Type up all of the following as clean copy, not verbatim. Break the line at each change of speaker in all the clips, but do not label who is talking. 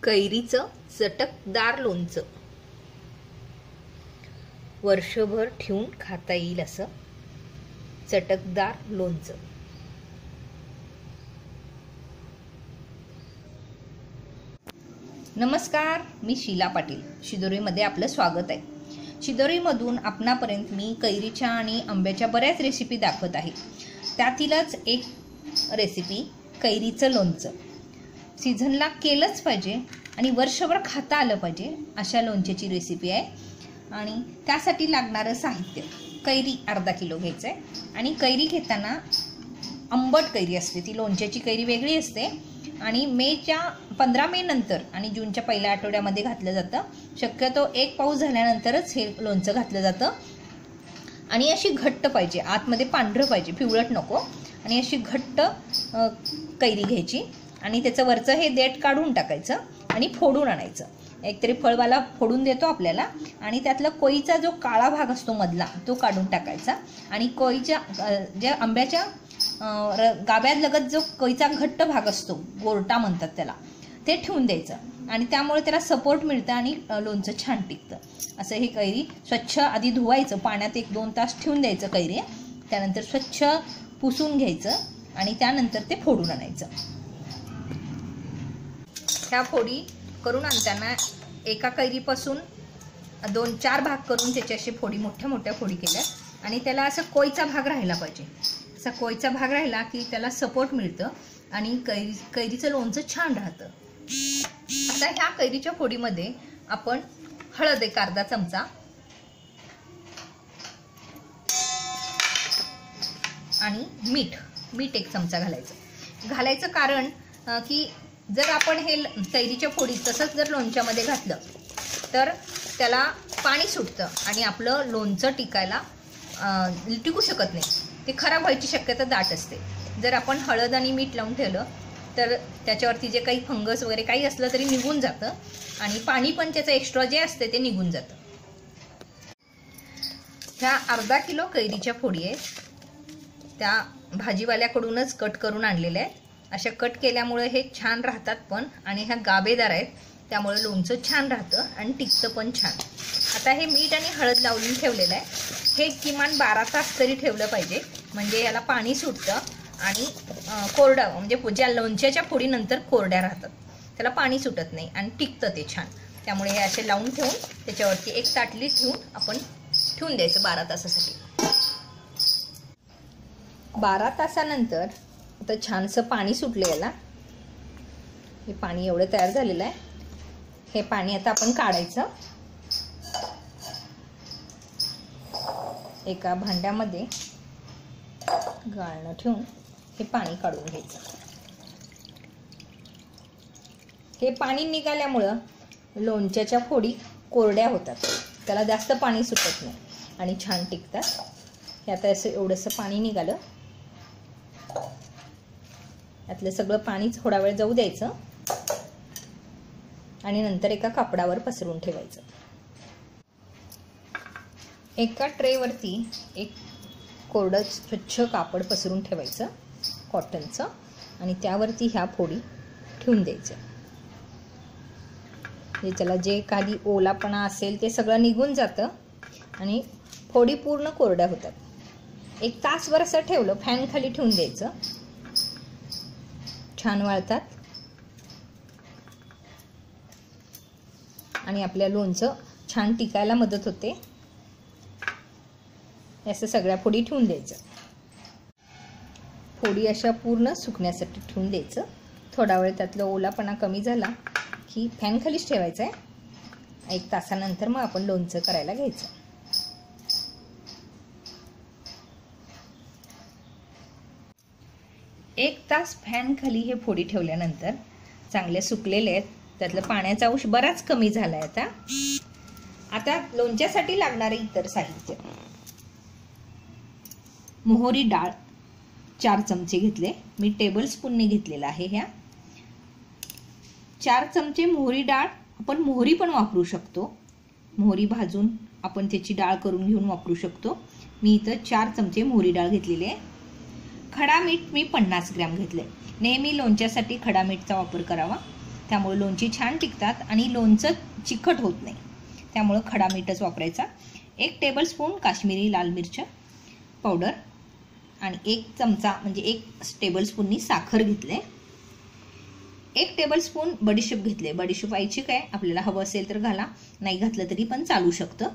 कैरीचं चटकदार लोणचं वर्षभर ठेवून खाता येईल असं चटकदार लोणचं। नमस्कार, मी शीला पाटील। शिदोरीमध्ये आपलं स्वागत आहे। शिदोरीमधून आपणापर्यंत मी कैरीच्या आणि आंब्याच्या बऱ्याच रेसिपी दाखवत आहे। त्यातीलच एक रेसिपी कैरीचं लोणचं। सीझनला केलंच पाहिजे आणि वर्षभर खाता आलं पाहिजे अशा लोणच्याची रेसिपी आहे। आणि त्यासाठी लागणारं साहित्य कैरी अर्धा किलो घ्यायचं आहे। आणि कैरी घेताना आंबट कैरी असते, ती लोणच्याची कैरी वेगळी असते आणि 15 मे नंतर आणि जूनच्या पहिल्या आठवड्यामध्ये घातलं जातं। शक्यतो एक पाऊस झाल्यानंतरच हे लोणचं घातलं जातं। आणि अशी घट्ट पाहिजे, आतमध्ये पांढरं पाहिजे, पिवळट नको। आणि अशी घट्ट कैरी घ्यायची आणि त्याचं वरचं हे देठ काढून टाकायचं आणि फोडून आणायचं। एकतरी फळवाला फोडून देतो आपल्याला आणि त्यातला कोईचा जो काळा भाग असतो मधला तो काढून टाकायचा। आणि कोईच्या ज्या आंब्याच्या गाभ्यात लगत जो कोईचा घट्ट भाग असतो, गोरटा म्हणतात त्याला, ते ठेवून द्यायचं आणि त्यामुळे त्याला सपोर्ट मिळतं आणि लोणचं छान टिकतं। असं हे कैरी स्वच्छ आधी धुवायचं, पाण्यात 1-2 तास ठेवून द्यायचं कैरी। त्यानंतर स्वच्छ पुसून घ्यायचं आणि त्यानंतर ते फोडून आणायचं। ह्या फोडी करून आणताना एका कैरीपासून 2-4 भाग करून त्याचे असे फोडी मोठ्या मोठ्या फोडी केल्या आणि त्याला असं कोईचा भाग राहिला पाहिजे। असा कोईचा भाग राहिला की त्याला सपोर्ट मिळतं आणि कैरीचं लोणचं छान राहतं। आता ह्या कैरीच्या फोडीमध्ये आपण हळद एक अर्धा चमचा आणि मीठ 1 चमचा घालायचं कारण की जर आपण हे कैरीच्या फोडी तसंच जर लोणच्यामध्ये घातलं तर त्याला पाणी सुटतं आणि आपलं लोणचं टिकू शकत नाही, ते खराब व्हायची शक्यता दाट असते। जर आपण हळद आणि मीठ लावून ठेवलं तर त्याच्यावरती जे काही फंगस वगैरे काही असलं तरी निघून जातं आणि पाणी पण त्याचं एक्स्ट्रा जे असते ते निघून जातं। ह्या अर्धा किलो कैरीच्या फोडी आहेत, त्या भाजीवाल्याकडूनच कट करून आणलेल्या आहेत। अशा कट केल्यामुळे हे छान राहतात पण आणि ह्या गाभेदार आहेत त्यामुळे लोणचं छान राहतं आणि टिकतं पण छान। आता हे मीठ आणि हळद लावून ठेवलेलं आहे, हे किमान 12 तास तरी ठेवलं पाहिजे, म्हणजे याला पाणी सुटतं आणि कोरडं म्हणजे ज्या लोणच्याच्या फोडीनंतर कोरड्या राहतात, त्याला पाणी सुटत नाही आणि टिकतं ते छान। त्यामुळे हे असे लावून ठेवून त्याच्यावरती एक ताटली ठेवून आपण ठेवून द्यायचं 12 तासासाठी। 12 तासानंतर आता छानसं पाणी सुटलं याला, हे पाणी एवढं तयार झालेलं आहे। हे पाणी आता आपण काढायचं, एका भांड्यामध्ये गाळणं ठेवून हे पाणी काढून घ्यायचं। हे पाणी निघाल्यामुळं लोणच्याच्या फोडी कोरड्या होतात, त्याला जास्त पाणी सुटत नाही आणि छान टिकतात। हे आता असं एवढंसं पाणी निघालं, यातलं सगळं पाणी थोडा वेळ जाऊ द्यायचं आणि नंतर एका कापडावर पसरून ठेवायचं। एका ट्रेवरती एक कोरडं स्वच्छ कापड पसरून ठेवायचं कॉटनचं आणि त्यावरती ह्या फोडी ठेवून द्यायच्या। हे त्याला जे काही ओलापणा असेल ते सगळं निघून जातं आणि फोडी पूर्ण कोरड्या होतात। 1 तासभर असं ठेवलं, फॅन खाली ठेवून द्यायचं, छान वाळतात आणि आपल्या लोणचं छान टिकायला मदत होते। असं सगळ्या फोडी ठेवून द्यायचं, फोडी अशा पूर्ण सुकण्यासाठी ठेवून द्यायचं। थोडा वेळ त्यातला ओलापणा कमी झाला की फॅन खालीच ठेवायचं आहे। 1 तासानंतर मग आपण लोणचं करायला घ्यायचं। एक तास फॅन खाली हे फोडी ठेवल्यानंतर चांगले सुकलेले आहेत, त्यातलं पाण्याचा अंश बराच कमी झाला आहे। आता लोणच्यासाठी लागणारे इतर साहित्य: मोहरी डाळ 4 चमचे घेतले, मी टेबलस्पूनने घेतलेला आहे। ह्या 4 चमचे मोहरी डाळ, आपण मोहरी पण वापरू शकतो, मोहरी भाजून आपण त्याची डाळ करून घेऊन वापरू शकतो। मी इथं 4 चमचे मोहरी डाळ घेतलेली आहे। खडा मीठ मी 50 ग्रॅम घेतले, नेहमी लोणच्यासाठी खडा मीठचा वापर करावा। त्यामुळे लोणची छान टिकतात आणि लोणचं चिकट होत नाही. त्यामुळे खडा मीठच वापरायचा. 1 टेबलस्पून काश्मीरी लाल मिरची पावडर आणि 1 चमचा म्हणजे 1 टेबलस्पूननी साखर घेतले. 1 टेबलस्पून बडीशेप घेतले. बडीशेप आईची काय आपल्याला हवं असेल तर घाला, नाही घातलं तरी पण चालू शकतं.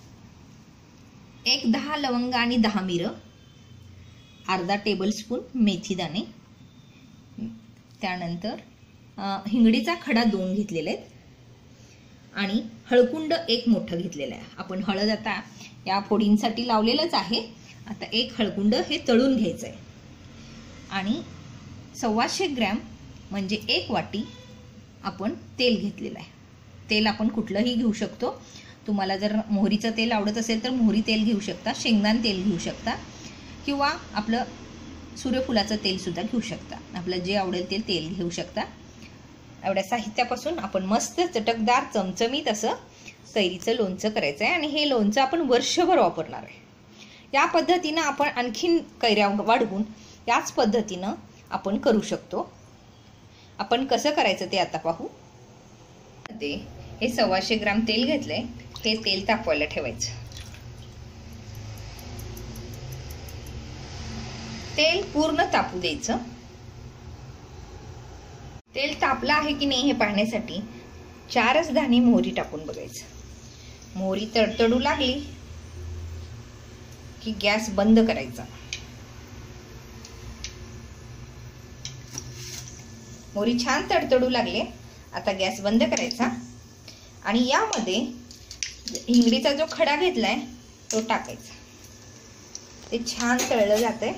10 लवंग आणि 10 मिरं, अर्धा टेबलस्पून मेथी दाणे, त्यानंतर हिंगडीचा खडा 2 घेतलेले आहेत आणि हळकुंड 1 मोठं घेतलेलं आहे. आपण हळद आता या फोडींसाठी लावलेलंच आहे. आता 1 हळकुंड हे तळून घ्यायचं आहे आणि 125 ग्रॅम म्हणजे 1 वाटी आपण तेल घेतलेलं आहे. तेल आपण कुठलंही घेऊ शकतो. तुम्हाला जर मोहरीचं तेल आवडत असेल तर मोहरी तेल घेऊ शकता, शेंगदाणा तेल घेऊ शकता किंवा आपलं सूर्यफुलाचं तेलसुद्धा घेऊ शकता. आपलं जे आवडेल ते तेल घेऊ शकता. एवढ्या साहित्यापासून आपण मस्त चटकदार चमचमीत असं कैरीचं लोणचं करायचं आहे आणि हे लोणचं आपण वर्षभर वापरणार आहे. या पद्धतीनं आपण आणखीन कैऱ्या वाढवून याच पद्धतीनं आपण करू शकतो. आपण कसं करायचं ते आता पाहू. ते हे 125 ग्रॅम तेल घेतलंय. हे तेल तापवायला ठेवायचं. तेल पूर्ण तापू द्यायचं. तेल तापलं आहे की नाही हे पाहण्यासाठी 4च दाणे मोहरी टाकून बघायचं. मोहरी तडतडू लागली की गॅस बंद करायचा. मोहरी छान तडतडू लागले. आता गॅस बंद करायचा आणि यामध्ये हिंगडीचा जो खडा घेतलाय तो टाकायचा. ते छान तळलं जातंय.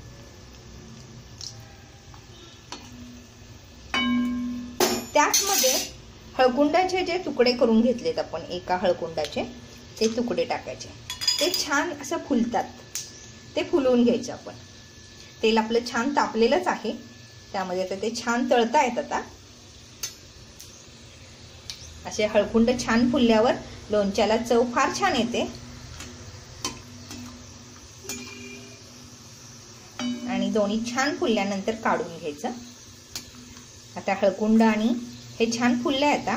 त्याचमध्ये हळकुंडाचे जे तुकडे करून घेतलेत आपण, एका हळकुंडाचे ते तुकडे टाकायचे. ते छान असं फुलतात. ते फुलवून घ्यायचं आपण. तेल आपलं छान तापलेलंच आहे. त्यामध्ये आता ते छान तळतायत. आता असे हळकुंड छान फुलल्यावर लोणच्याला चव फार छान येते. आणि दोन्ही छान फुलल्यानंतर काढून घ्यायचं. आता हळकुंड आणि हे छान फुललंय आता.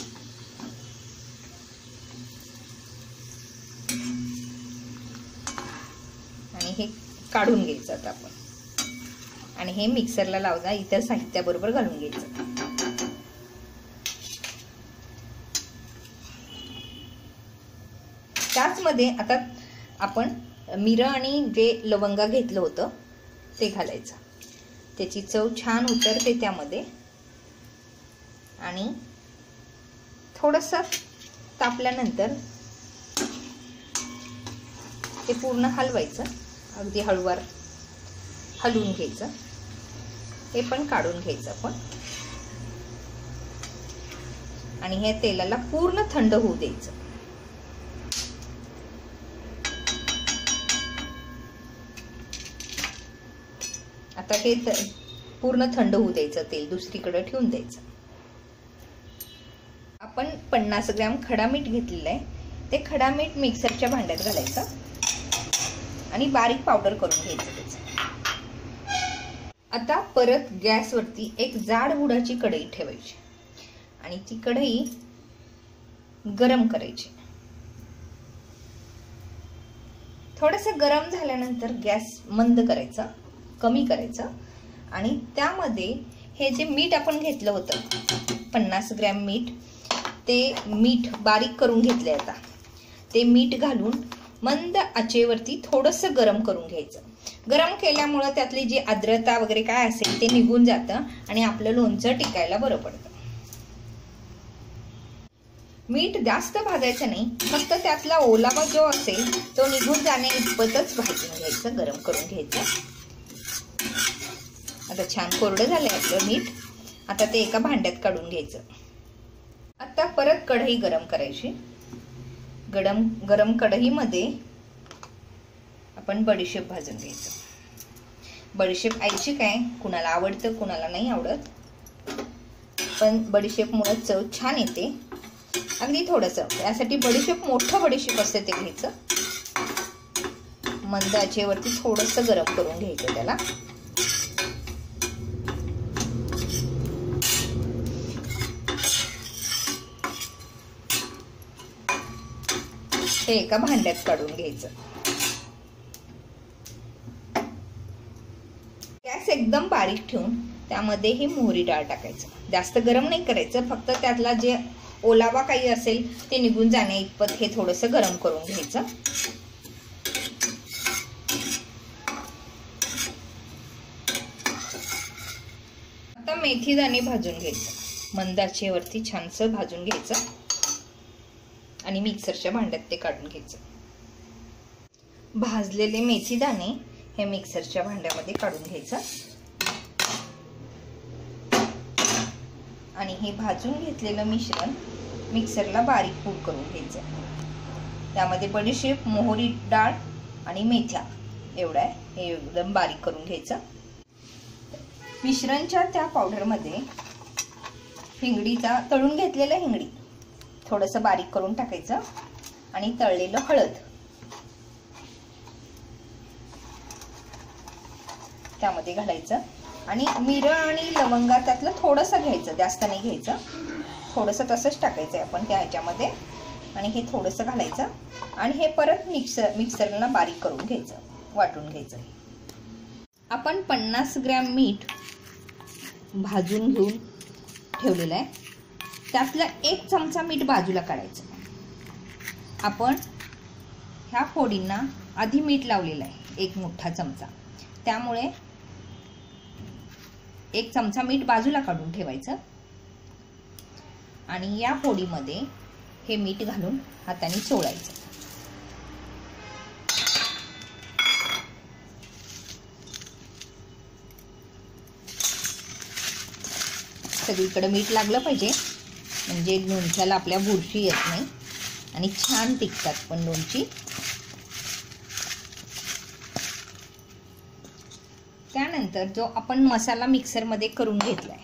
आणि हे काढून घ्यायचं आता आपण. आणि हे मिक्सरला लावता इतर साहित्याबरोबर घालून घ्यायचं. त्याचमध्ये आता आपण मिरं आणि जे लवंगा घेतलं होतं ते घालायचं. त्याची चव छान उतरते त्यामध्ये. आणि थोडंसं तापल्यानंतर ते पूर्ण हलवायचं. अगदी हळूवार हलवून घ्यायचं. हे पण काढून घ्यायचं आपण. आणि हे तेलाला पूर्ण थंड होऊ द्यायचं. आता हे पूर्ण थंड होऊ द्यायचं. तेल दुसरीकडे ठेवून द्यायचं. आपण 50 ग्रॅम खडा मीठ घेतलेलं आहे. ते खडा मीठ मिक्सरच्या भांड्यात घालायचं आणि बारीक पावडर करून घ्यायचं त्याचं. आता परत गॅसवरती एक जाड बुडाची कढई ठेवायची आणि ती कढई गरम करायची. थोडंसं गरम झाल्यानंतर गॅस मंद करायचा, कमी करायचं आणि त्यामध्ये हे जे मीठ आपण घेतलं होतं 50 ग्रॅम मीठ, ते मीठ बारीक करून घेतले. आता ते मीठ घालून मंद आचेवरती थोडंसं गरम करून घ्यायचं. गरम केल्यामुळं त्यातली जी आर्द्रता वगैरे काय असेल ते निघून जातं आणि आपलं लोणचं टिकायला बरं पडतं. मीठ जास्त भाजायचं नाही, फक्त त्यातला ओलावा जो असेल तो निघून जाण्या इतपतच भाजून घ्यायचं, गरम करून घ्यायचं. आता छान कोरडं झालंय आपलं मीठ. आता ते एका भांड्यात काढून घ्यायचं. आता परत कढई गरम करायची. गरम कढईमध्ये आपण बडीशेप भाजून घ्यायचं. बडीशेप आईची काय, कुणाला आवडतं कुणाला नाही आवडत, पण बडीशेपमुळे चव छान येते. अगदी थोडंसं यासाठी बडीशेप, मोठं बडीशेप असते ते घ्यायचं. मंद आचेवरती थोडंसं गरम करून घ्यायचं त्याला. हे एका भांड्यात काढून घ्यायचं. गॅस एकदम बारीक ठेवून त्यामध्ये हे मोहरी डाळ टाकायचं. जास्त गरम नाही करायचं, फक्त त्यातला जे ओलावा काही असेल ते निघून जाण्या इतपत हे थोडंसं गरम करून घ्यायचं. आता मेथी दाणे भाजून घ्यायचं. मंद आचेवरती छानसं भाजून घ्यायचं आणि मिक्सरच्या भांड्यात ते काढून घ्यायचं. भाजलेले मेथी दाणे हे मिक्सरच्या भांड्यामध्ये काढून घ्यायचं आणि हे भाजून घेतलेलं मिश्रण मिक्सरला बारीक पूड करून घ्यायचं. त्यामध्ये बडीशेप, मोहरी डाळ आणि मेथ्या एवढं आहे, हे एकदम बारीक करून घ्यायचं. मिश्रणच्या त्या पावडरमध्ये हिंगडीचा तळून घेतलेला हिंगडी थोडंसं बारीक करून टाकायचं आणि तळलेलं हळद त्यामध्ये घालायचं आणि मिरं आणि लवंगा त्यातलं थोडंसं घ्यायचं, जास्त नाही घ्यायचं, थोडंसं तसंच टाकायचं आहे आपण त्या ह्याच्यामध्ये आणि हे थोडंसं घालायचं आणि हे परत मिक्सरला बारीक करून घ्यायचं, वाटून घ्यायचं. आपण 50 ग्रॅम मीठ भाजून घेऊन ठेवलेलं आहे, त्यातला 1 चमचा मीठ बाजूला काढायचं. आपण ह्या फोडींना आधी मीठ लावलेलं आहे 1 मोठा चमचा, त्यामुळे 1 चमचा मीठ बाजूला काढून ठेवायचं आणि या फोडीमध्ये हे मीठ घालून हाताने चोळायचं. सगळीकडे मीठ लागलं पाहिजे, म्हणजे लोणच्याला आपल्या बुरशी येत नाही आणि छान टिकतात पण लोणची. त्यानंतर जो आपण मसाला मिक्सरमध्ये करून घेतलाय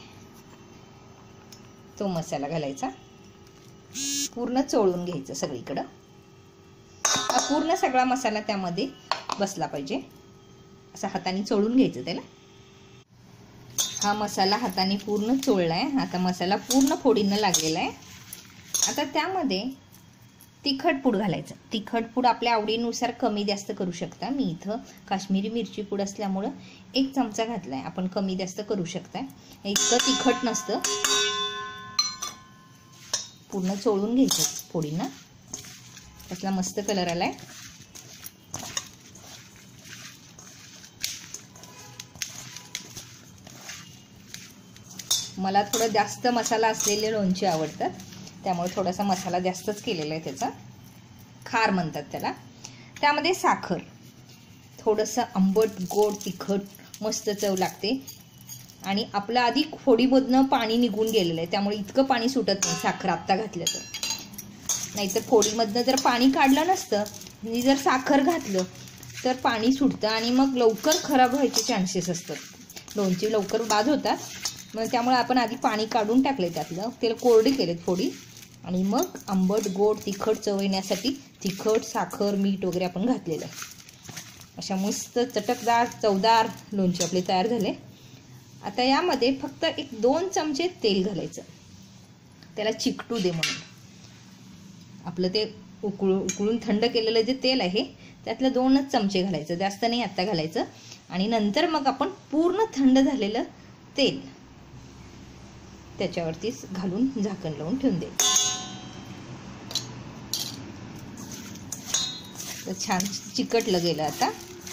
तो मसाला घालायचा, पूर्ण चोळून घ्यायचं सगळीकडं. पूर्ण सगळा मसाला त्यामध्ये बसला पाहिजे, असं हाताने चोळून घ्यायचं त्याला. हा मसाला हाताने पूर्ण चोळलाय. आता मसाला पूर्ण फोडीनं लागलेला आहे. आता त्यामध्ये तिखट पूड घालायचं. तिखट पूड आपल्या आवडीनुसार कमी जास्त करू शकता. मी इथं काश्मीरी मिरची पूड असल्यामुळं 1 चमचा घातलाय, आपण कमी जास्त करू शकता. इतकं तिखट नसतं. पूर्ण चोळून घ्यायचं फोडीनं. त्यातला मस्त कलर आलाय. मला थोडं जास्त मसाला असलेले लोणचे आवडतात, त्यामुळे थोडासा मसाला जास्तच केलेला आहे त्याचा. खार म्हणतात त्याला. त्यामध्ये साखर, थोडंसं आंबट गोड तिखट मस्त चव लागते. आणि आपलं आधी फोडीमधनं पाणी निघून गेलेलं आहे, त्यामुळे इतकं पाणी सुटत नाही साखर आत्ता घातलं तर. नाहीतर फोडीमधनं जर पाणी काढलं नसतं आणि जर साखर घातलं तर पाणी सुटतं आणि मग लवकर खराब व्हायचे चान्सेस असतात. लोणची लवकर बाद होतात. मग त्यामुळे आपण आधी पाणी काढून टाकले त्यातलं, त्याला कोरडी केलेत फोडी आणि मग आंबट गोड तिखट चव येण्यासाठी तिखट, साखर, मीठ वगैरे आपण घातलेलं आहे. अशा मस्त चटकदार चवदार लोणचे आपले तयार झाले. आता यामध्ये फक्त 1-2 चमचे तेल घालायचं, त्याला चिकटू दे म्हणून. आपलं ते उकळून थंड केलेलं जे तेल आहे त्यातलं 2च चमचे घालायचं, जास्त नाही आत्ता घालायचं. आणि नंतर मग आपण पूर्ण थंड झालेलं तेल त्याच्यावरतीच घालून झाकण लावून ठेवून द्यायचं. तर छान चिकटलं गेलं. आता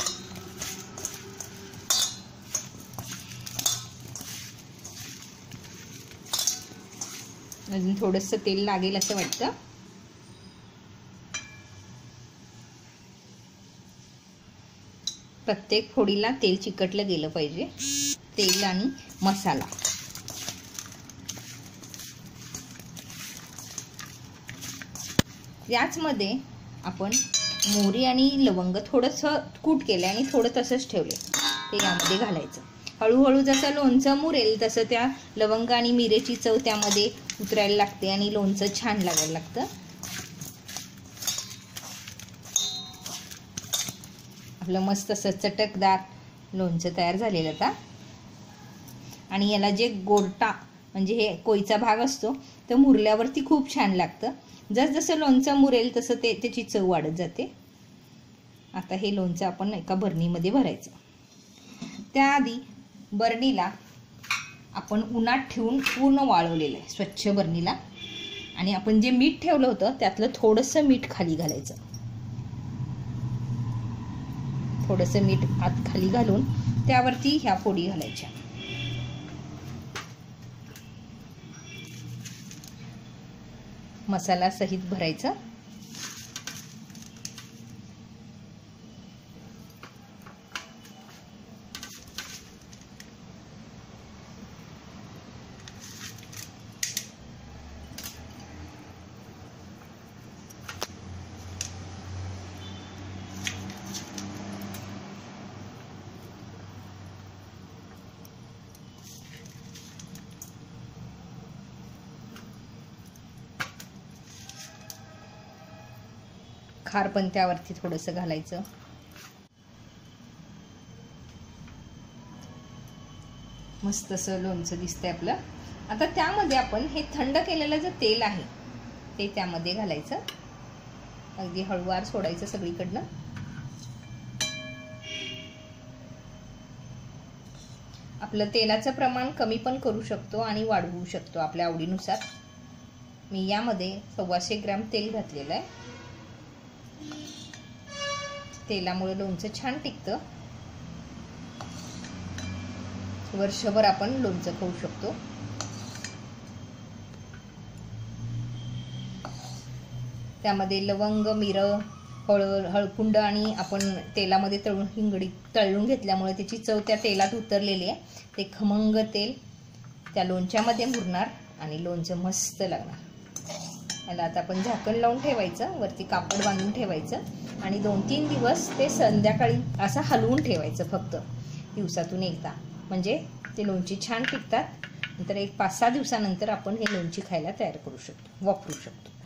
अजून थोडंसं तेल लागेल असं वाटतं. प्रत्येक फोडीला तेल चिकटलं गेलं पाहिजे. तेल आणि मसाला. याचमध्ये आपण मोहरी आणि लवंग थोडंसं कूट केलं आणि थोडं तसंच ठेवले, ते यामध्ये घालायचं. हळूहळू जसं लोणचं मुरेल तसं त्या लवंग आणि मिरेची चव त्यामध्ये उतरायला लागते आणि लोणचं छान लागायला लागतं. आपलं मस्त असं चटकदार लोणचं तयार झालेलं आता. आणि याला जे गोरटा म्हणजे हे कोईचा भाग असतो तर मुरल्यावरती खूप छान लागतं. जसजसं लोणचं मुरेल तसं त्याची चव वाढत जाते. आता हे लोणचं आपण एका बरणीमध्ये भरायचं. त्याआधी बरणीला आपण उन्हात ठेवून पूर्ण वाळवलेलं आहे स्वच्छ बरणीला. आणि आपण जे मीठ ठेवलं होतं त्यातलं थोडंसं मीठ खाली घालायचं. थोडंसं मीठ आत खाली घालून त्यावरती ह्या फोडी घालायच्या. मसाला सहित भरायचं. खार पण त्यावरती थोडंसं घालायचं. मस्त असं लोणचं दिसतंय आपलं. आता त्यामध्ये आपण हे थंड केलेलं जे तेल आहे ते त्यामध्ये घालायचं. अगदी हळूवार सोडायचं सगळीकडनं. आपलं तेलाचं प्रमाण कमी पण करू शकतो आणि वाढवू शकतो आपल्या आवडीनुसार. मी यामध्ये 125 ग्रॅम तेल घातलेलं आहे. तेलामुळे लोणचं छान टिकतं. वर्षभर आपण लोणचं खाऊ शकतो. त्यामध्ये लवंग, मिरं, हळकुंड आणि आपण तेलामध्ये तळून घेतल्यामुळे त्याची चव त्या तेलात उतरलेली आहे. ते खमंग तेल त्या लोणच्यामध्ये मुरणार आणि लोणचं मस्त लागणार. याला आता आपण झाकण लावून ठेवायचं. वरती कापड बांधून ठेवायचं आणि 2-3 दिवस ते संध्याकाळी असं हलवून ठेवायचं फक्त दिवसातून एकदा. म्हणजे ते लोणची छान टिकतात. नंतर एक 5-6 दिवसानंतर आपण हे लोणची खायला तयार करू शकतो, वापरू शकतो.